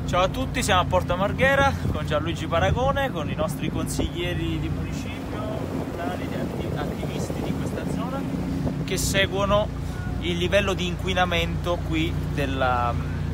Ciao a tutti, siamo a Porto Marghera con Gianluigi Paragone, con i nostri consiglieri di municipio, comunali, attivisti di questa zona che seguono il livello di inquinamento qui del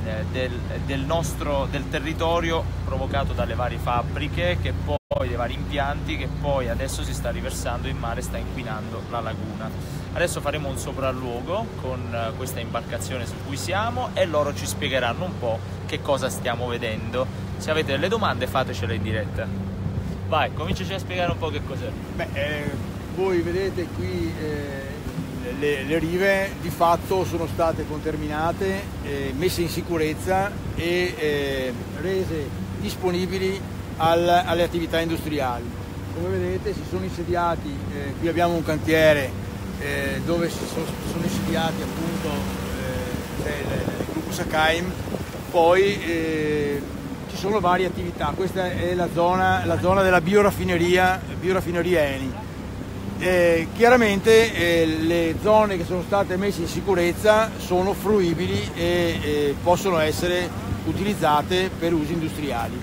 territorio provocato dalle varie fabbriche, che poi dei vari impianti, che poi adesso si sta riversando in mare, sta inquinando la laguna. Adesso faremo un sopralluogo con questa imbarcazione su cui siamo e loro ci spiegheranno un po' che cosa stiamo vedendo. Se avete delle domande fatecele in diretta. Vai, cominciaci a spiegare un po' che cos'è. Voi vedete qui le rive di fatto sono state conterminate, messe in sicurezza e rese disponibili alle attività industriali. Come vedete si sono insediati, qui abbiamo un cantiere dove sono insediati appunto il gruppo Sakaim, poi ci sono varie attività. Questa è la zona della bioraffineria Eni. Chiaramente le zone che sono state messe in sicurezza sono fruibili e possono essere utilizzate per usi industriali.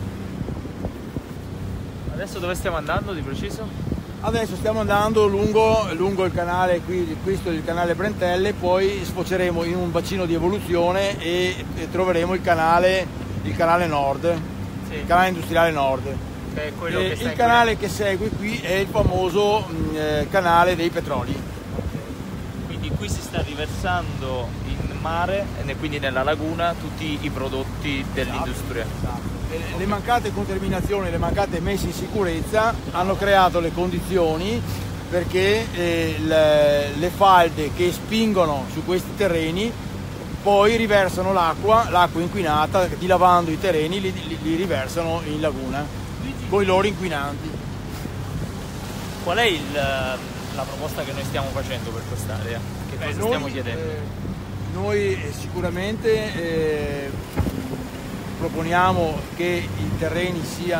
Adesso dove stiamo andando di preciso? Adesso stiamo andando lungo il canale, questo è il canale Brentelle, poi sfoceremo in un bacino di evoluzione e troveremo il canale nord, sì. Il canale industriale nord. Che è quello che il canale che segue qui è il famoso canale dei petroli. Quindi qui si sta riversando in mare e quindi nella laguna tutti i prodotti dell'industria. Esatto. Le mancate conterminazioni, le mancate messe in sicurezza hanno creato le condizioni perché le falde che spingono su questi terreni poi riversano l'acqua inquinata, dilavando i terreni li riversano in laguna con i loro inquinanti. Qual è la proposta che noi stiamo facendo per quest'area? Che cosa stiamo chiedendo? Noi sicuramente proponiamo che i terreni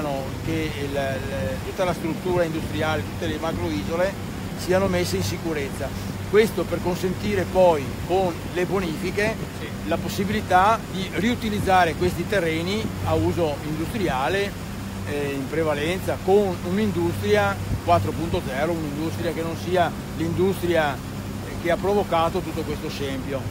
tutta la struttura industriale, tutte le macroisole siano messe in sicurezza. Questo per consentire poi con le bonifiche la possibilità di riutilizzare questi terreni a uso industriale in prevalenza con un'industria 4.0, un'industria che non sia l'industria che ha provocato tutto questo scempio.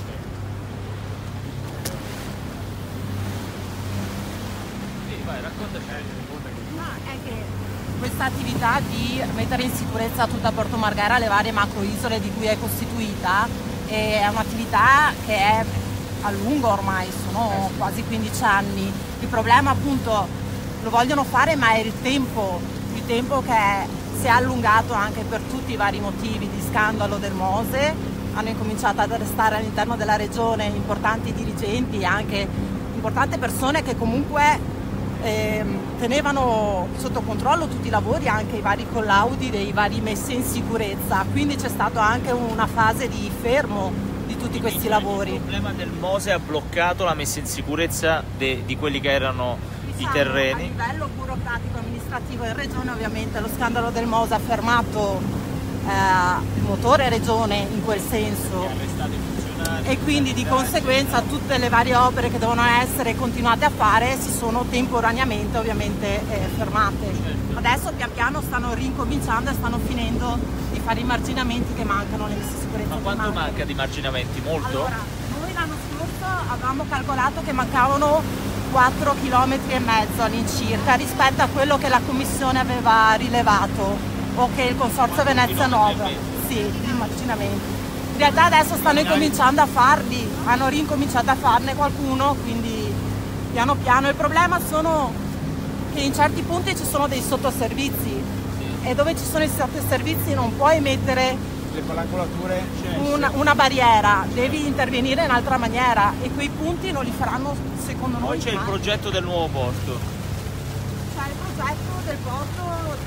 È che questa attività di mettere in sicurezza tutta Porto Marghera, le varie macroisole di cui è costituita, è un'attività che è a lungo ormai, sono quasi 15 anni. Il problema appunto lo vogliono fare, ma è il tempo che si è allungato anche per tutti i vari motivi di scandalo del Mose. Hanno incominciato ad arrestare all'interno della regione importanti dirigenti, anche importanti persone che comunque tenevano sotto controllo tutti i lavori, anche i vari collaudi dei vari messe in sicurezza, quindi c'è stata anche una fase di fermo di tutti questi lavori. Il problema del Mose ha bloccato la messa in sicurezza di quelli che erano i terreni. A livello burocratico amministrativo in regione ovviamente lo scandalo del Mose ha fermato il motore regione in quel senso. E quindi di conseguenza tutte le varie opere che devono essere continuate a fare si sono temporaneamente ovviamente fermate. Adesso pian piano stanno rincominciando e stanno finendo di fare i marginamenti che mancano nelle sicurezze. Ma quanto manca di marginamenti? Molto? Allora, noi l'anno scorso avevamo calcolato che mancavano 4,5 km all'incirca rispetto a quello che la Commissione aveva rilevato o che il Consorzio Venezia Nuova, sì, di marginamenti. In realtà adesso stanno incominciando a farli, hanno rincominciato a farne qualcuno, quindi piano piano. Il problema sono che in certi punti ci sono dei sottoservizi e dove ci sono i sottoservizi non puoi mettere le palancolature, una barriera, devi intervenire in un'altra maniera e quei punti non li faranno secondo noi. Poi c'è il progetto del nuovo porto. C'è il progetto del porto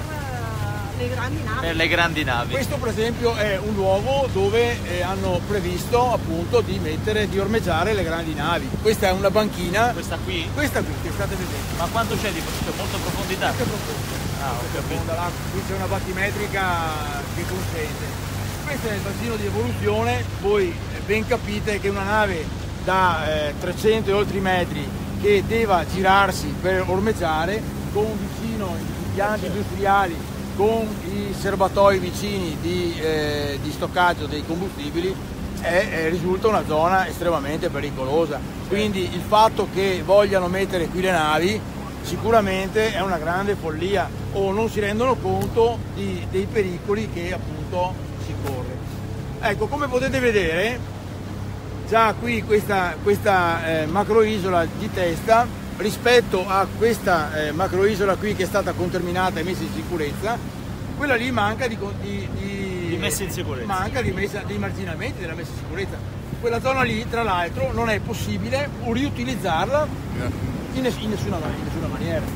per le grandi navi. Questo per esempio è un luogo dove hanno previsto appunto di ormeggiare le grandi navi. Questa è una banchina. Questa qui? Questa qui che state vedendo. Ma quanto c'è di molta profondità? Molto profonda. Qui c'è una battimetrica che consente. Questo è il bacino di evoluzione. Voi ben capite che una nave da 300 e oltre metri che deve girarsi per ormeggiare con vicino gli impianti industriali, con i serbatoi vicini di stoccaggio dei combustibili, risulta una zona estremamente pericolosa. Quindi il fatto che vogliano mettere qui le navi sicuramente è una grande follia, o non si rendono conto dei pericoli che appunto si corre. Ecco, come potete vedere, già qui questa macroisola di Testa, rispetto a questa macroisola qui che è stata conterminata e messa in sicurezza, quella lì manca di messa in sicurezza, manca dei marginamenti della messa in sicurezza. Quella zona lì, tra l'altro, non è possibile riutilizzarla in nessuna maniera.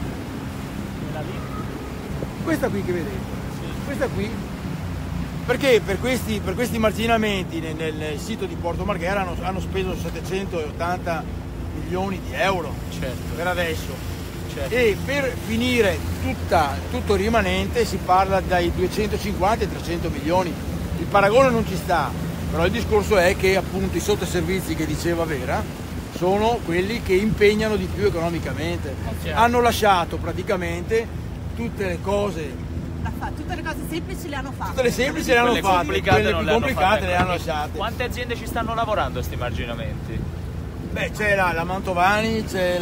Questa qui che vedete, questa qui, perché per questi marginamenti nel sito di Porto Marghera hanno speso 780 milioni di euro, certo, per adesso, certo. E per finire tutto il rimanente si parla dai 250 ai 300 milioni. Il paragone non ci sta, però il discorso è che appunto i sottoservizi che diceva Vera sono quelli che impegnano di più economicamente. Hanno lasciato praticamente tutte le cose semplici le hanno fatte. Tutte le semplici le hanno fatte, quelle più complicate le hanno lasciate. Quante aziende ci stanno lavorando a questi marginamenti? Beh, c'è la Mantovani, c'è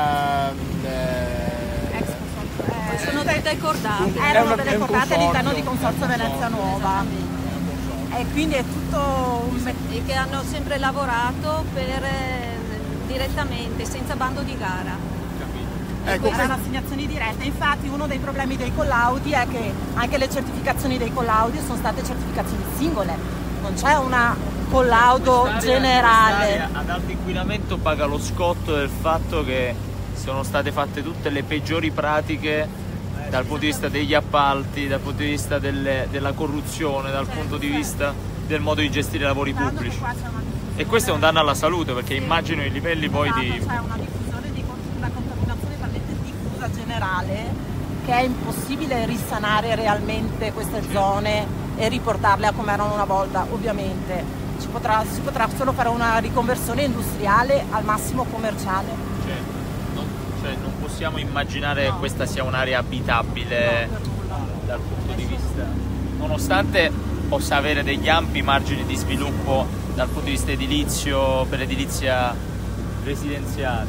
sono tutte cordate, erano delle cordate all'interno di Consorzio Venezia Nuova. E quindi è tutto e che hanno sempre lavorato direttamente, senza bando di gara. Ecco, erano assegnazioni dirette. Infatti uno dei problemi dei collaudi è che anche le certificazioni dei collaudi sono state certificazioni singole, non c'è una collaudo generale. Ad alto inquinamento paga lo scotto del fatto che sono state fatte tutte le peggiori pratiche dal punto di vista degli appalti, dal punto di vista della corruzione, dal punto di vista del modo di gestire i lavori pubblici. E questo è un danno alla salute, perché immagino i livelli poi di... C'è una diffusione una contaminazione talmente diffusa generale che è impossibile risanare realmente queste zone e riportarle a come erano una volta. Ovviamente si potrà solo fare una riconversione industriale, al massimo commerciale. Non possiamo immaginare che questa sia un'area abitabile dal punto di vista, nonostante possa avere degli ampi margini di sviluppo dal punto di vista edilizio, per l'edilizia residenziale.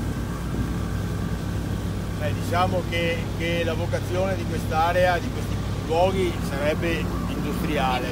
Diciamo che la vocazione di quest'area, di questi luoghi, sarebbe industriale,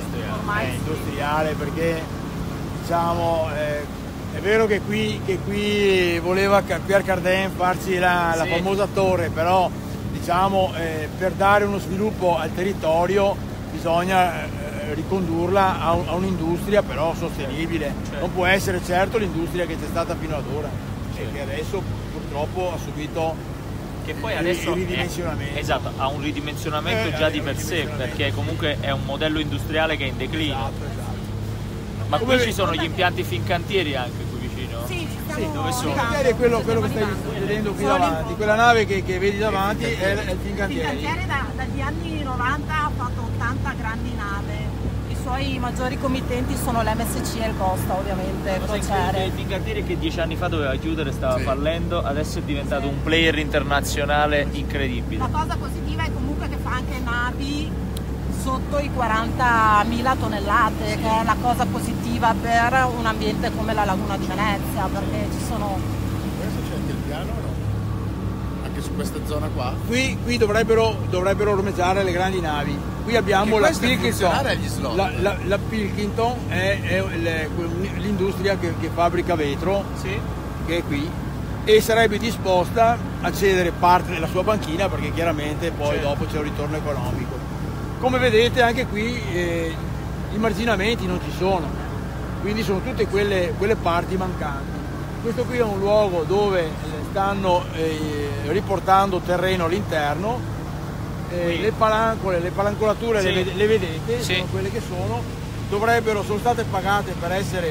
perché diciamo è vero che qui voleva Pierre Cardin farci la famosa torre, però diciamo per dare uno sviluppo al territorio bisogna ricondurla a un'industria però sostenibile. Non può essere certo l'industria che c'è stata fino ad ora e che adesso purtroppo ha subito che poi adesso il ridimensionamento. Esatto, ha un ridimensionamento già di per sé, perché comunque è un modello industriale che è in declino. Ma qui ci sono gli impianti Fincantieri anche qui vicino? Sì, dove sono? Il Fincantieri è quello che stai vedendo qui davanti, quella nave che vedi davanti è il Fincantieri. Il Fincantieri dagli anni 90 ha fatto 80 grandi navi. I suoi maggiori committenti sono l'MSC e il Costa, ovviamente, crociere. Il Fincantieri che 10 anni fa doveva chiudere, stava fallendo, adesso è diventato un player internazionale incredibile. La cosa positiva è comunque che fa anche navi sotto i 40.000 tonnellate, che è la cosa positiva per un ambiente come la Laguna di Venezia, perché ci sono... Questo c'è anche il piano o no? Anche su questa zona qua? Qui dovrebbero ormeggiare le grandi navi. Qui abbiamo la Pilkington. La Pilkington è l'industria che fabbrica vetro, che è qui, e sarebbe disposta a cedere parte della sua banchina perché chiaramente poi dopo c'è un ritorno economico. Come vedete anche qui i marginamenti non ci sono, quindi sono tutte quelle parti mancanti. Questo qui è un luogo dove stanno riportando terreno all'interno, le palancolature le vedete, sono quelle che sono, sono state pagate per essere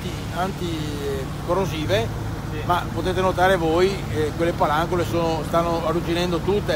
anticorrosive, ma potete notare voi quelle palancole stanno arrugginendo tutte.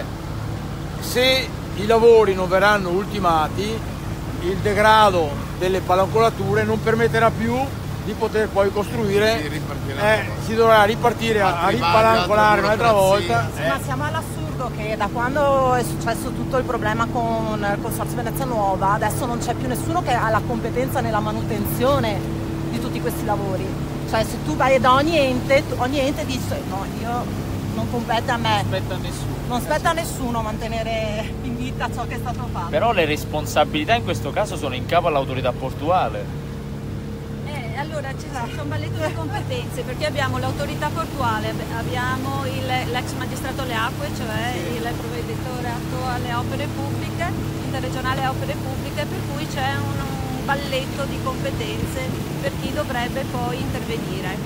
Se i lavori non verranno ultimati, il degrado delle palancolature non permetterà più di poter poi costruire, Si ripartirà. si dovrà ripartire a Altri ripalancolare vaghi, un'altra altra volta. burocrazia. Ma siamo all'assurdo che da quando è successo tutto il problema con il Consorzio Venezia Nuova, adesso non c'è più nessuno che ha la competenza nella manutenzione di tutti questi lavori. Cioè se tu vai da ogni ente dice no, io non compete a me. Aspetta nessuno. Non spetta a nessuno mantenere in vita ciò che è stato fatto. Però le responsabilità in questo caso sono in capo all'autorità portuale. Allora c'è un balletto di competenze perché abbiamo l'autorità portuale, abbiamo l'ex magistrato alle acque, cioè il provveditorato alle opere pubbliche, interregionale opere pubbliche, per cui c'è un balletto di competenze per chi dovrebbe poi intervenire.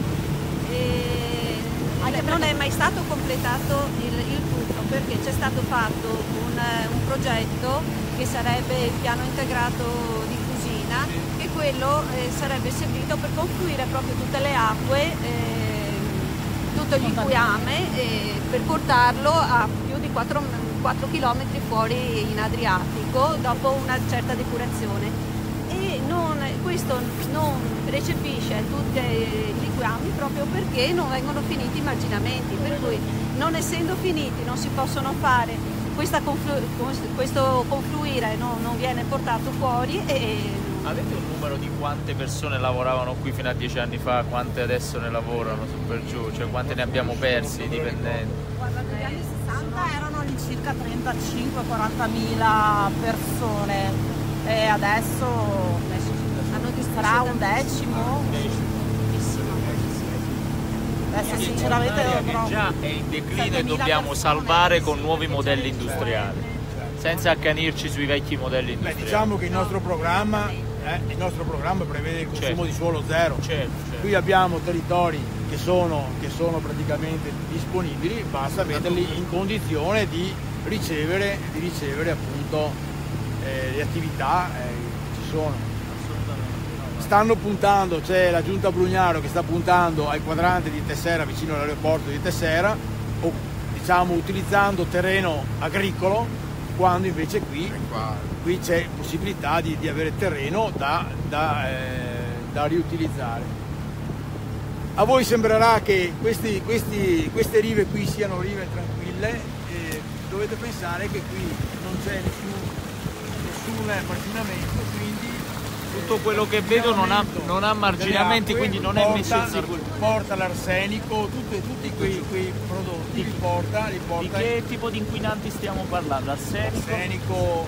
Non è mai stato completato il tutto perché c'è stato fatto un progetto che sarebbe il piano integrato di Fusina, che quello sarebbe servito per confluire proprio tutte le acque, tutto l'inquame, per portarlo a più di 4 km fuori in Adriatico dopo una certa depurazione. E questo non recepisce tutti gli liquami proprio perché non vengono finiti i marginamenti, per cui non essendo finiti non si possono fare, questo confluire non viene portato fuori. Avete un numero di quante persone lavoravano qui fino a 10 anni fa, quante adesso ne lavorano su per giù, cioè quante ne abbiamo persi i dipendenti? Guarda, negli anni 60 erano all'incirca 35-40.000 persone e adesso sarà un decimo. Adesso sinceramente Che già è in declino e dobbiamo salvare con nuovi modelli industriali, senza accanirci sui vecchi modelli industriali. Diciamo che il nostro programma prevede il consumo di suolo zero. Certo. Qui abbiamo territori che sono praticamente disponibili, basta metterli in condizione di ricevere appunto le attività che ci sono. Stanno puntando, c'è la giunta Brugnaro che sta puntando al quadrante di Tessera, vicino all'aeroporto di Tessera, o diciamo utilizzando terreno agricolo, quando invece qui c'è possibilità di avere terreno da riutilizzare. A voi sembrerà che queste rive qui siano rive tranquille, dovete pensare che qui non c'è nessun marginamento, quindi tutto quello che vedo non ha marginamenti, quindi non è messo in sicurezza. Porta l'arsenico, tutti quei prodotti li porta. Di che tipo di inquinanti stiamo parlando? Arsenico?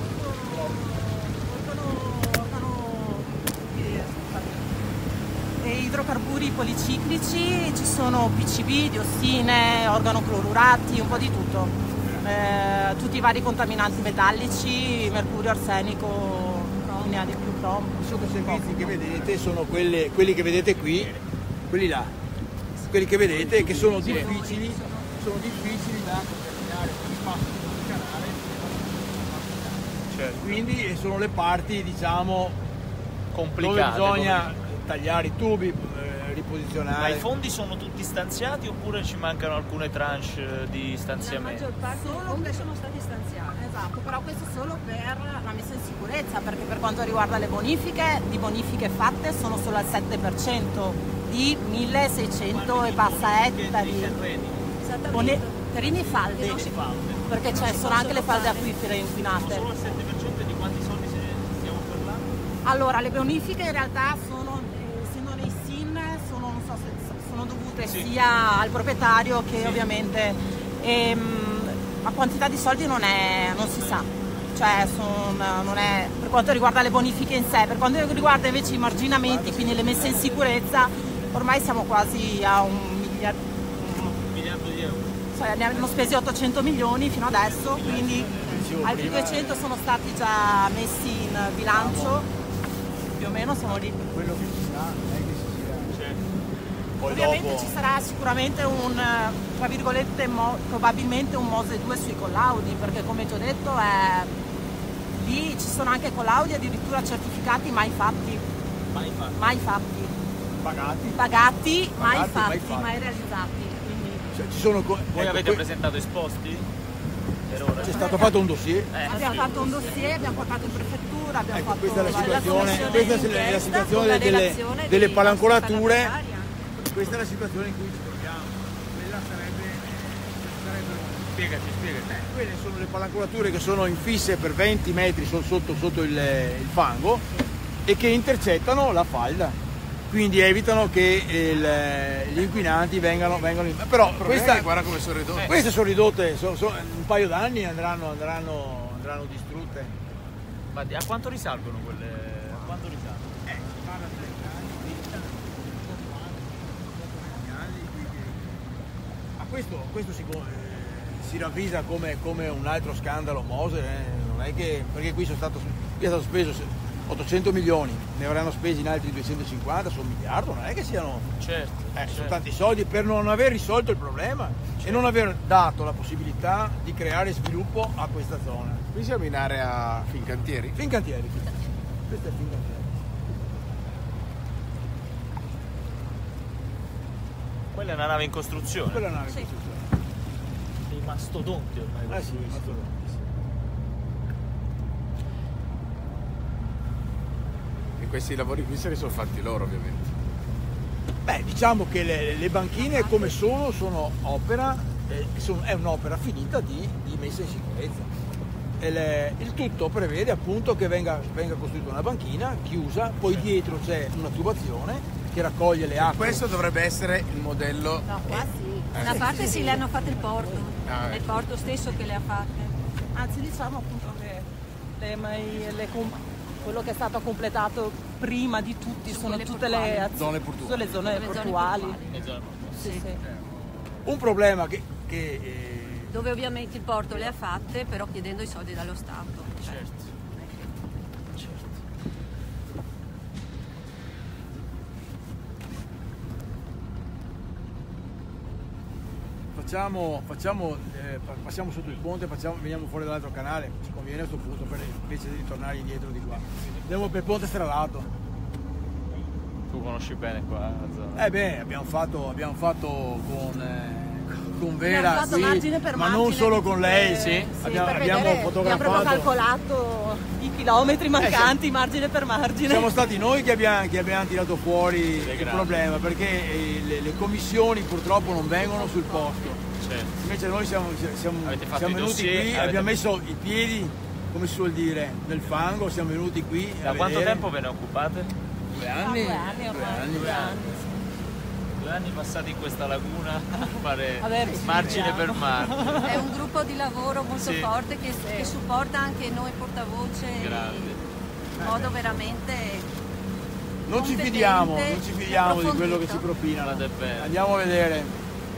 Idrocarburi policiclici, ci sono PCB, diossine, organoclorurati, un po' di tutto. Tutti i vari contaminanti metallici, mercurio, arsenico, ne ha di più, cromo. I sottoservizi che vedete sono quelli che vedete qui, quelli là, quelli che vedete che sono difficili da contaminare con il passo del canale. Certo. Quindi sono le parti, diciamo, Complicate. dove bisogna tagliare i tubi, riposizionare. Ma i fondi sono tutti stanziati oppure ci mancano alcune tranche di La stanziamento? maggior parte dei fondi sono stati stanziati. Esatto, però questo solo per la messa in sicurezza, perché per quanto riguarda le bonifiche, di bonifiche fatte sono solo al 7% di 1600 e passa ettari. Esattamente. Terreni e falde, perché sono anche le falde acquifere inquinate. Solo il 7% di quanti soldi stiamo parlando? Allora, le bonifiche in realtà sono, essendo nei SIN, non so se sono dovute sia al proprietario che ovviamente la quantità di soldi non si sa, cioè non è per quanto riguarda le bonifiche in sé. Per quanto riguarda invece i marginamenti, quindi le messe in sicurezza, ormai siamo quasi a un miliardo di euro. cioè, ne abbiamo spesi 800 milioni fino adesso, quindi altri 200 sono stati già messi in bilancio, più o meno siamo lì. Quello che si sa è che si sia. Poi Ovviamente dopo ci sarà sicuramente tra virgolette, probabilmente un Mose 2 sui collaudi, perché come ti ho detto lì ci sono anche collaudi addirittura certificati mai fatti. Pagati, mai fatti, mai realizzati. Quindi... cioè, ci sono Voi avete presentato esposti? C'è stato fatto un dossier. Abbiamo fatto un dossier, abbiamo portato in prefettura, abbiamo Ecco, fatto questa è la situazione, commissione questa è la d'inchiesta, situazione con la delle relazione delle dei palancolature. parlamentari. Questa è la situazione in cui ci troviamo. Quella sarebbero Spiegaci. quelle sono le palancolature che sono infisse per 20 metri sotto il fango e che intercettano la falda. Quindi evitano che gli inquinanti vengano in... Però Guarda come sono ridotte. queste sono ridotte, un paio d'anni andranno distrutte. Ma a quanto risalgono quelle? A quanto risalgono? Parla di 30 anni, 20 anni, questo si ravvisa come un altro scandalo Moser, non è che, perché qui è stato speso 800 milioni, ne avranno spesi in altri 250, sono un miliardo, non è che siano... Certo. Sono tanti soldi per non aver risolto il problema e non aver dato la possibilità di creare sviluppo a questa zona. Qui siamo in area Fincantieri. Fincantieri. Questo è Fincantieri. Quella è una nave in costruzione. Quella è una nave Sì. di costruzione. Dei mastodonti ormai. Sì, mastodonti, sì. E questi lavori qui se li sono fatti loro, ovviamente. Beh, diciamo che le banchine come sono opera, è un'opera finita di messa in sicurezza. Il tutto prevede appunto che venga costruita una banchina chiusa, poi dietro c'è una tubazione che raccoglie le acque. Questo dovrebbe essere il modello. No, qua sì. Una parte sì, le hanno fatte il porto, Ah, è il porto stesso che le ha fatte. Anzi, diciamo appunto che quello che è stato completato prima di tutti sono quelle tutte portuali. Zone portuali. tutte le zone Le zone portuali. portuali. Sì, sì. Un problema che Dove ovviamente il porto le ha fatte, però chiedendo i soldi dallo Stato. Cioè, Certo. passiamo sotto il ponte, veniamo fuori dall'altro canale, ci conviene a questo punto invece di tornare indietro di qua. Andiamo per il ponte stradato. Tu conosci bene qua la zona. Abbiamo fatto con Vera Abbiamo fatto qui, margine per ma non margine solo di con tutte- lei, sì, abbiamo per vedere, fotografato. abbiamo proprio calcolato i chilometri mancanti margine per margine. Siamo stati noi che abbiamo tirato fuori il grandi. problema, perché le commissioni purtroppo non vengono sul posto. Certo. Invece noi siamo Avete fatto venuti i dossier, qui, avete- abbiamo messo i piedi, come si suol dire, nel fango, siamo venuti qui Da a quanto vedere. tempo ve ne occupate? 2 anni? 2 anni ormai. 2 anni. 2 anni passati in questa laguna a fare Vabbè, ci margine per vediamo. margine. è un gruppo di lavoro molto Sì. forte che supporta anche noi portavoce Grande. in modo veramente Non ci competente fidiamo e di quello che ci approfondito. propinano. Fate bene. Andiamo a vedere.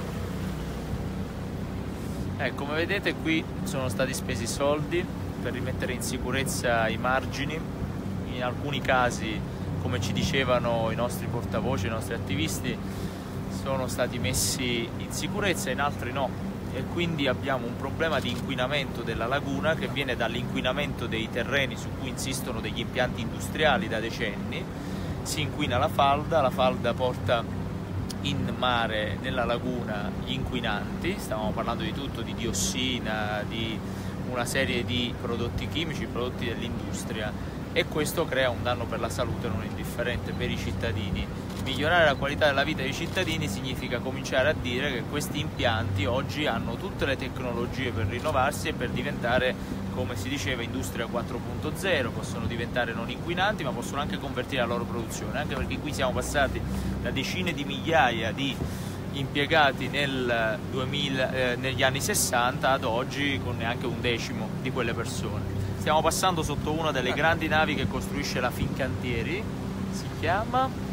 Come vedete qui sono stati spesi soldi per rimettere in sicurezza i margini. In alcuni casi, come ci dicevano i nostri portavoce, i nostri attivisti, sono stati messi in sicurezza, in altri no. E quindi abbiamo un problema di inquinamento della laguna che viene dall'inquinamento dei terreni su cui insistono degli impianti industriali da decenni. Si inquina la falda porta in mare, nella laguna, gli inquinanti, stavamo parlando di tutto, di diossina, di una serie di prodotti chimici, prodotti dell'industria, e questo crea un danno per la salute non indifferente per i cittadini. Migliorare la qualità della vita dei cittadini significa cominciare a dire che questi impianti oggi hanno tutte le tecnologie per rinnovarsi e per diventare, come si diceva, industria 4.0, possono diventare non inquinanti, ma possono anche convertire la loro produzione, anche perché qui siamo passati da decine di migliaia di impiegati negli anni 60 ad oggi con neanche un decimo di quelle persone. Stiamo passando sotto una delle grandi navi che costruisce la Fincantieri, si chiama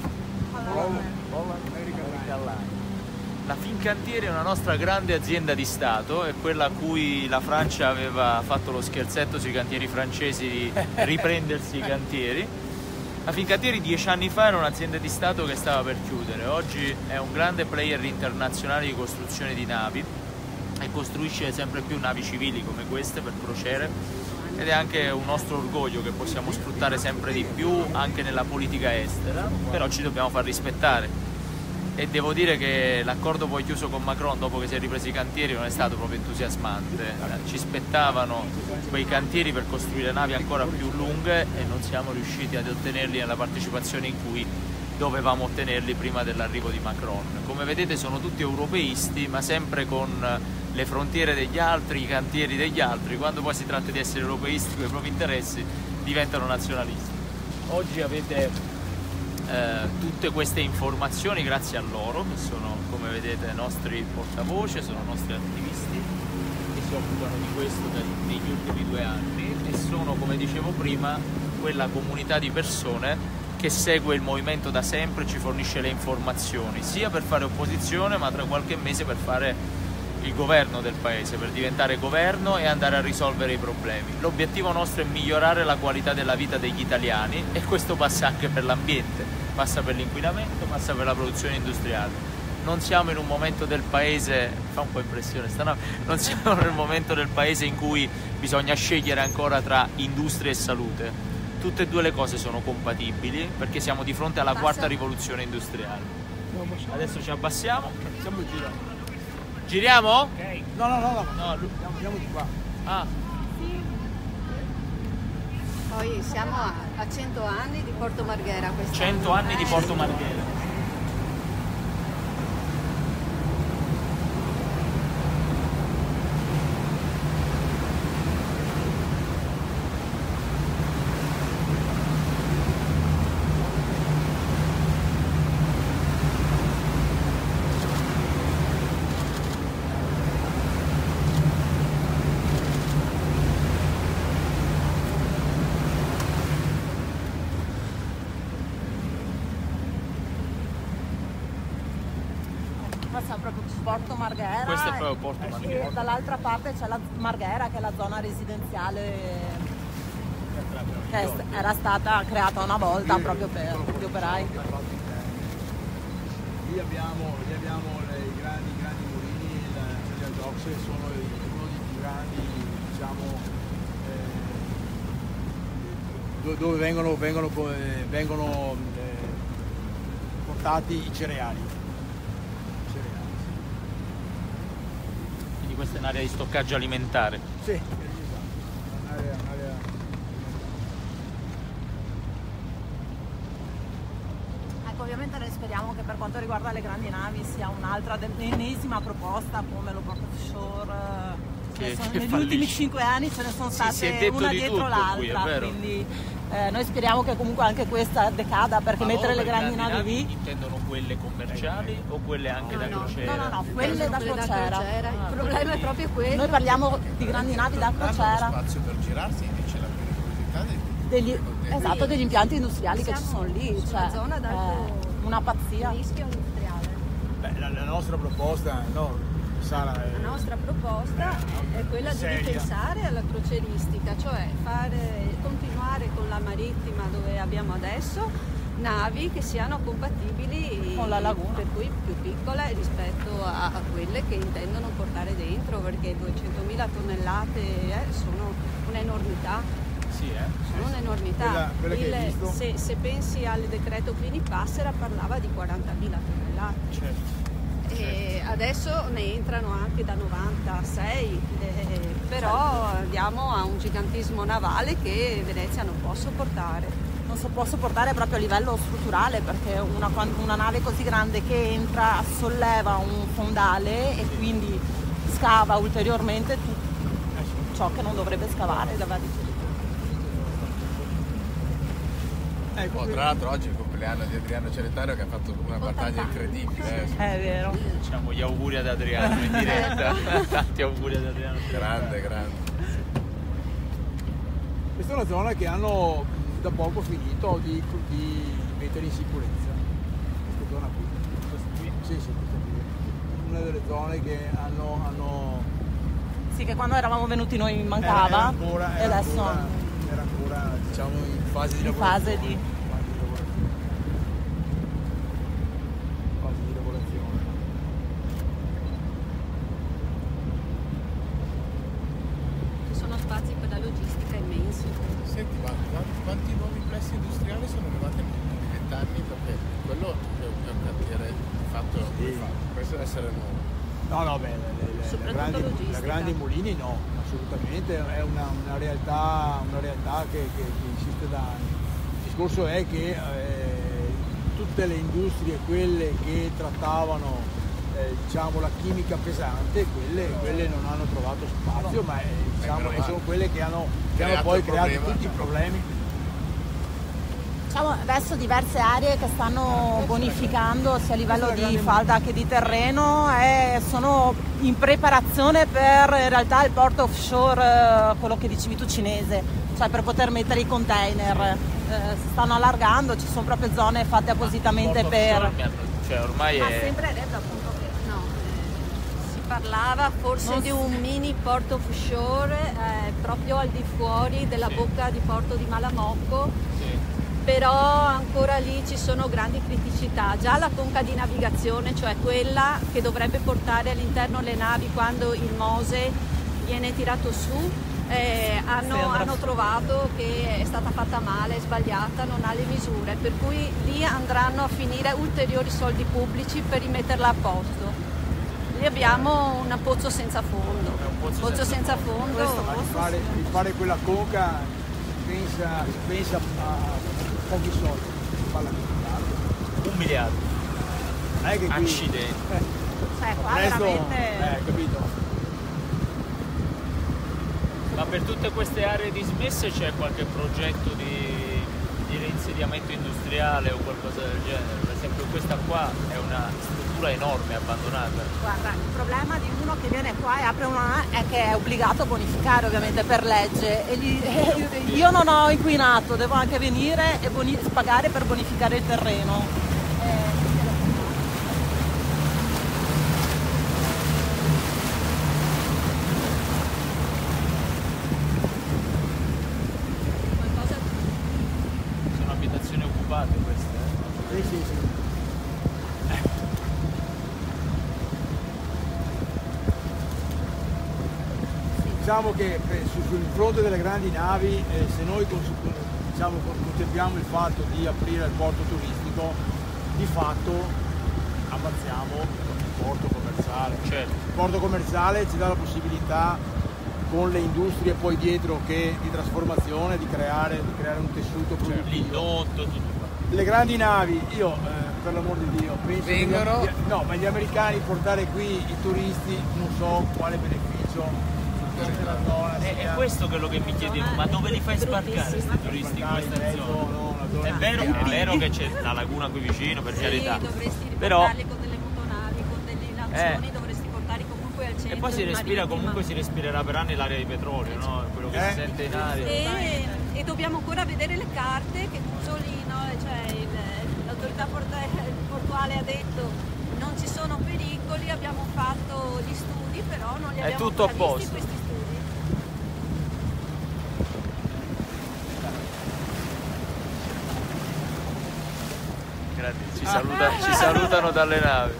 la Fincantieri. È una nostra grande azienda di Stato, è quella a cui la Francia aveva fatto lo scherzetto sui cantieri francesi di riprendersi i cantieri. La Fincantieri 10 anni fa era un'azienda di Stato che stava per chiudere, oggi è un grande player internazionale di costruzione di navi e costruisce sempre più navi civili come queste per crociere, ed è anche un nostro orgoglio che possiamo sfruttare sempre di più anche nella politica estera, però ci dobbiamo far rispettare. e devo dire che l'accordo poi chiuso con Macron dopo che si è ripresi i cantieri non è stato proprio entusiasmante. Ci spettavano quei cantieri per costruire navi ancora più lunghe e non siamo riusciti ad ottenerli nella partecipazione in cui dovevamo ottenerli prima dell'arrivo di Macron. Come vedete sono tutti europeisti, ma sempre con le frontiere degli altri, i cantieri degli altri. Quando poi si tratta di essere europeisti con i propri interessi diventano nazionalisti. Oggi avete tutte queste informazioni grazie a loro, che sono, come vedete, nostri portavoce, sono nostri attivisti che si occupano di questo negli ultimi 2 anni e sono, come dicevo prima, quella comunità di persone che segue il movimento da sempre, ci fornisce le informazioni, sia per fare opposizione, ma tra qualche mese per fare il governo del paese, per diventare governo e andare a risolvere i problemi. L'obiettivo nostro è migliorare la qualità della vita degli italiani e questo passa anche per l'ambiente, passa per l'inquinamento, passa per la produzione industriale. Non siamo in un momento del paese, fa un po' impressione non siamo nel momento del paese in cui bisogna scegliere ancora tra industria e salute. Tutte e due le cose sono compatibili perché siamo di fronte alla quarta rivoluzione industriale. Adesso ci abbassiamo. Stiamo girando. Giriamo? Okay. No, andiamo di qua. Ah. Poi siamo a 100 anni di Porto Marghera quest'anno. 100 anni di Porto Marghera. Passiamo proprio Porto Marghera. Questo è proprio Porto Marghera. E dall'altra parte c'è la Marghera, che è la zona residenziale che era stata creata una volta proprio per gli operai. Lì abbiamo i grandi mulini, le docks sono uno dei più grandi, diciamo, dove vengono portati i cereali. Questa è un'area di stoccaggio alimentare. Sì, esatto. Un'area. Ecco, ovviamente noi speriamo che per quanto riguarda le grandi navi sia un'altra ennesima proposta come lo Port of Shore. Negli ultimi 5 anni ce ne sono state una dietro l'altra, quindi noi speriamo che comunque anche questa decada, perché mettere le grandi navi lì. Intendono quelle commerciali o quelle anche da crociera? No, quelle da crociera. Il problema è proprio quello. Noi parliamo di grandi navi da crociera. Hanno spazio per girarsi e c'è la pericolosità degli impianti industriali che ci sono lì, cioè zona una pazzia. Rischio industriale. Beh, la nostra proposta, Sara, La nostra proposta è quella di ripensare alla crocieristica, cioè continuare con la marittima dove abbiamo adesso, navi che siano compatibili con la laguna, per cui più piccole rispetto a quelle che intendono portare dentro, perché 200.000 tonnellate sono un'enormità. Sì, sono un'enormità. Quella se pensi al decreto Clini-Passera parlava di 40.000 tonnellate. Certo. E adesso ne entrano anche da 96, però andiamo a un gigantismo navale che Venezia non può sopportare. Non si può sopportare proprio a livello strutturale, perché una nave così grande che entra solleva un fondale e quindi scava ulteriormente tutto ciò che non dovrebbe scavare. Tra l'altro oggi è il compleanno di Adriano Celentano che ha fatto una battaglia incredibile. È vero. Diciamo gli auguri ad Adriano in diretta. Tanti auguri ad Adriano. Grande. Questa è una zona che hanno da poco finito di mettere in sicurezza. Questa zona qui. Sì, questa qui. Una delle zone che hanno... Sì, che quando eravamo venuti noi mancava e adesso... Era ancora, diciamo, in fase di lavorazione. Ci sono spazi per la logistica immensi. Senti, ma quanti nuovi plessi industriali sono arrivati negli ultimi 20 anni? Perché quello è un cantiere di fatto Questo deve essere nuovo. No, beh, la grandi mulini no, assolutamente, è una realtà che insiste da anni. Il discorso è che tutte le industrie, quelle che trattavano diciamo la chimica pesante, quelle non hanno trovato spazio, ma diciamo, sono quelle che hanno poi creato tutti i problemi. Diciamo adesso diverse aree che stanno bonificando sia a livello di falda che di terreno e sono in preparazione per in realtà il porto offshore, quello che dicevi tu cinese, cioè per poter mettere i container. Si stanno allargando, ci sono proprio zone fatte appositamente per... Cioè ormai Ma è... sempre detto appunto che no, si parlava forse di un mini porto offshore proprio al di fuori della bocca di porto di Malamocco, però ancora lì ci sono grandi criticità. Già la conca di navigazione, cioè quella che dovrebbe portare all'interno le navi quando il Mose viene tirato su, hanno trovato che è stata fatta male, è sbagliata, non ha le misure, per cui lì andranno a finire ulteriori soldi pubblici per rimetterla a posto. Lì abbiamo un pozzo senza fondo. Pozzo senza fondo. Di fare quella conca pensa a pochi soldi, parla di 1 miliardo. Che qui, accidenti. Qua veramente... capito? Ma per tutte queste aree dismesse c'è qualche progetto di reinsediamento industriale o qualcosa del genere? Per esempio questa qua è una struttura enorme, abbandonata. Guarda, il problema di uno che viene qua e apre una è che è obbligato a bonificare ovviamente per legge. Io non ho inquinato, devo anche venire e pagare per bonificare il terreno. Sì. Diciamo che sul fronte delle grandi navi, se noi contempliamo il fatto di aprire il porto turistico, di fatto ammazziamo il porto commerciale. Certo. Il porto commerciale ci dà la possibilità, con le industrie poi dietro che di trasformazione, di creare un tessuto produttivo. L'indotto, tutto. Le grandi navi, io per l'amor di Dio penso vengono. Ma gli americani portare qui i turisti non so quale beneficio della zona. È questo quello che mi chiedevo, ma dove li fai sbarcare questi turisti in queste zone? È vero che c'è la laguna qui vicino, per carità. Dovresti però riportarli con delle motonavi, con delle nazioni, dovresti portarli comunque al centro. E poi si respirerà per anni l'aria di petrolio, no? Quello che si sente in aria. E dobbiamo ancora vedere le carte che Musolino, cioè l'autorità portuale ha detto non ci sono pericoli, abbiamo fatto gli studi, però non li abbiamo tutto a visti posto. questi studi. Grazie, ci salutano dalle navi.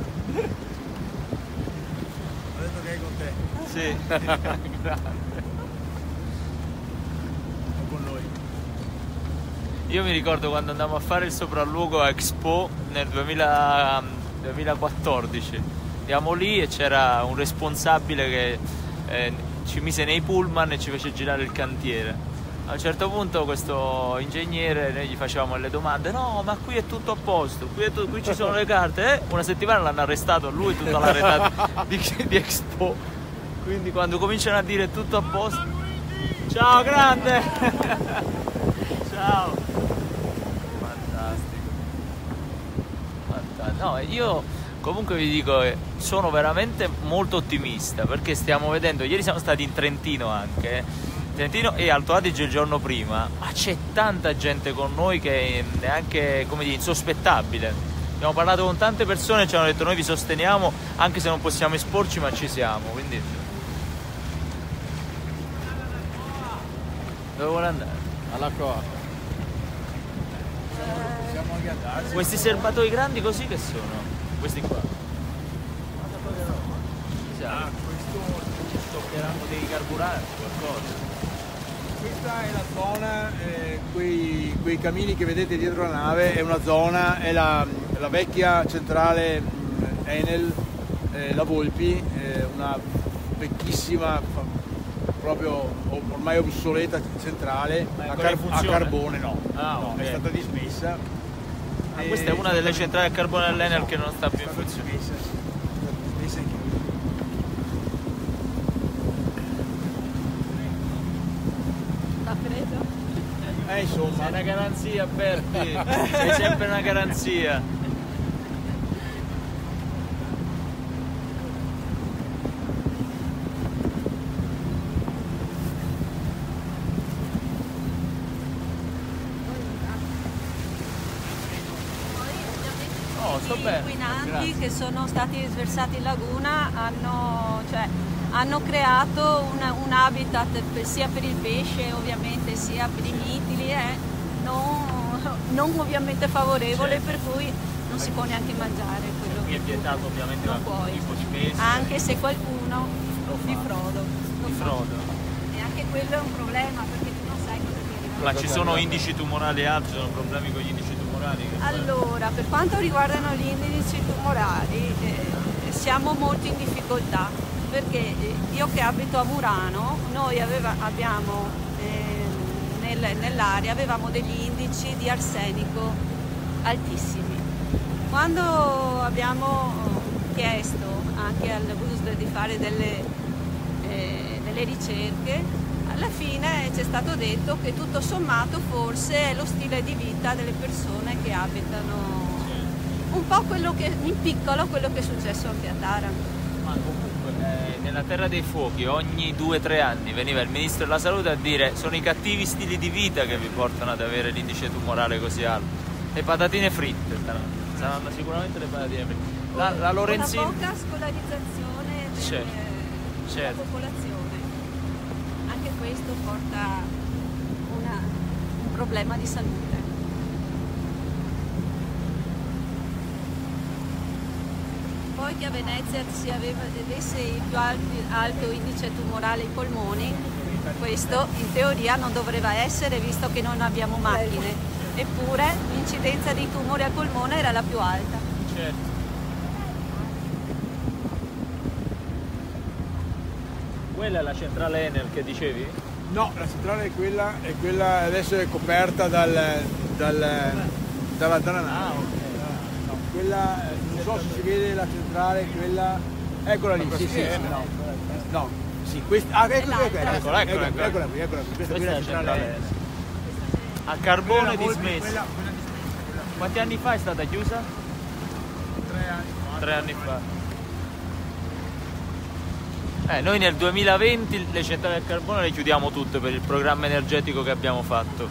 Ho detto che è con te. Sì, grazie. Con noi. Io mi ricordo quando andammo a fare il sopralluogo a Expo nel 2014. Andiamo lì e c'era un responsabile che ci mise nei pullman e ci fece girare il cantiere. A un certo punto questo ingegnere, noi gli facevamo le domande: no, ma qui è tutto a posto, qui ci sono le carte. Una settimana l'hanno arrestato a lui, tutta la rete di Expo. Quindi quando cominciano a dire tutto a posto, ciao grande. Ciao. Fantastico. No, io comunque vi dico, sono veramente molto ottimista, perché stiamo vedendo, ieri siamo stati in Trentino anche, Trentino e Alto Adige il giorno prima, ma c'è tanta gente con noi che è anche, come dire, insospettabile. Abbiamo parlato con tante persone e ci hanno detto: noi vi sosteniamo anche se non possiamo esporci, ma ci siamo, quindi... Dove vuole andare? Alla Coa. Siamo anche andarci. Questi serbatoi grandi così che sono? Questi qua? Questo Stoccheranno dei carburanti, qualcosa. Questa è la zona, quei camini che vedete dietro la nave, è una zona, è la vecchia centrale Enel, la Volpi, una vecchissima, proprio ormai obsoleta centrale a carbone, no, okay. È stata dismessa. Questa è una delle centrali a carbone dell'Enel che non sta più in funzione. Sta freddo? Insomma. Sei una garanzia, Berti, sei sempre una garanzia. Sto bene. Gli inquinanti Grazie. che sono stati sversati in laguna hanno creato un habitat sia per il pesce ovviamente sia per i mitili non ovviamente favorevole, per cui non si può neanche mangiare quello Qui è vietato ovviamente non un puoi, tipo di pesce. anche se qualcuno Lo fa. di frodo lo Di fa. frodo. E anche quello è un problema perché tu non sai cosa ti arriva. Ma ci sono indici tumorali alti, ci sono problemi con gli indici tumorali? Allora, per quanto riguardano gli indici tumorali, siamo molto in difficoltà, perché io che abito a Murano, noi abbiamo nell'area avevamo degli indici di arsenico altissimi. Quando abbiamo chiesto anche al BUSD di fare delle ricerche, alla fine ci è stato detto che tutto sommato forse è lo stile di vita delle persone che abitano un po' in piccolo quello che è successo anche a Taranto. Ma comunque nella Terra dei Fuochi ogni 2-3 anni veniva il Ministro della Salute a dire sono i cattivi stili di vita che vi portano ad avere l'indice tumorale così alto. Le patatine fritte saranno sicuramente le patatine fritte. La Lorenzin... Una poca scolarizzazione della popolazione. Anche questo porta un problema di salute. Poi che a Venezia avesse il più alto indice tumorale ai polmoni, questo in teoria non dovrebbe essere visto che non abbiamo macchine, eppure l'incidenza di tumori al polmone era la più alta. Certo. Quella è la centrale Enel che dicevi? No, la centrale è quella adesso è coperta dalla nave. No, quella, non so se si vede la centrale, quella, eccola lì, sì, no, sì, questa, eccola qui, questa è la centrale Enel. A carbone Quella dismessa. quella Quanti anni fa è stata chiusa? 3 anni fa. 3 anni fa. Noi nel 2020 le centrali a carbone le chiudiamo tutte per il programma energetico che abbiamo fatto.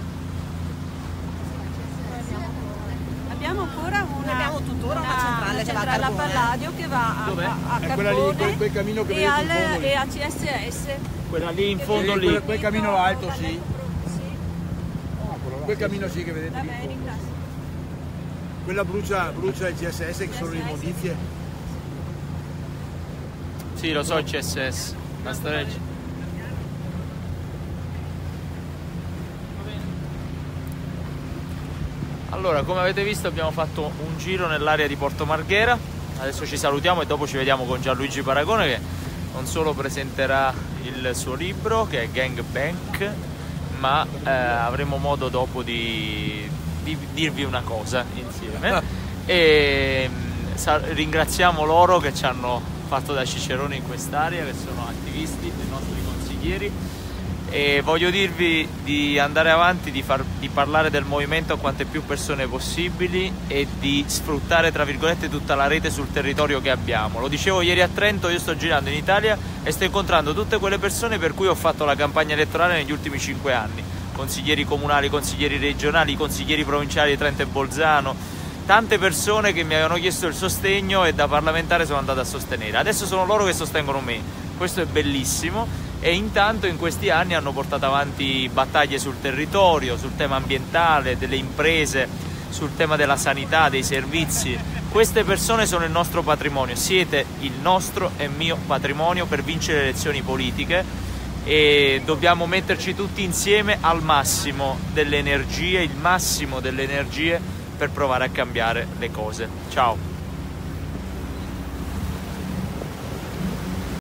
Abbiamo ancora abbiamo tuttora una centrale a Palladio che va a quella carbone lì, quel cammino che e, vedete in fondo lì. e a CSS. Quella lì in fondo lì. Quel cammino alto, sì. Sì, Quel cammino sì che vedete lì in fondo. l'America. Quella brucia il CSS che sono le immondizie. Sì, lo so, il CSS. Basta leggere. Allora, come avete visto abbiamo fatto un giro nell'area di Porto Marghera. Adesso ci salutiamo e dopo ci vediamo con Gianluigi Paragone che non solo presenterà il suo libro che è Gang Bank, ma avremo modo dopo di dirvi una cosa insieme. E ringraziamo loro che ci hanno fatto da cicerone in quest'area, che sono attivisti, i nostri consiglieri, e voglio dirvi di andare avanti, di parlare del movimento a quante più persone possibili e di sfruttare tra virgolette tutta la rete sul territorio che abbiamo. Lo dicevo ieri a Trento, io sto girando in Italia e sto incontrando tutte quelle persone per cui ho fatto la campagna elettorale negli ultimi 5 anni, consiglieri comunali, consiglieri regionali, consiglieri provinciali di Trento e Bolzano, tante persone che mi avevano chiesto il sostegno e da parlamentare sono andato a sostenere. Adesso sono loro che sostengono me, questo è bellissimo, e intanto in questi anni hanno portato avanti battaglie sul territorio, sul tema ambientale, delle imprese, sul tema della sanità, dei servizi. Queste persone sono il nostro patrimonio, siete il nostro e mio patrimonio per vincere le elezioni politiche e dobbiamo metterci tutti insieme al massimo delle energie, il massimo delle energie per provare a cambiare le cose. Ciao!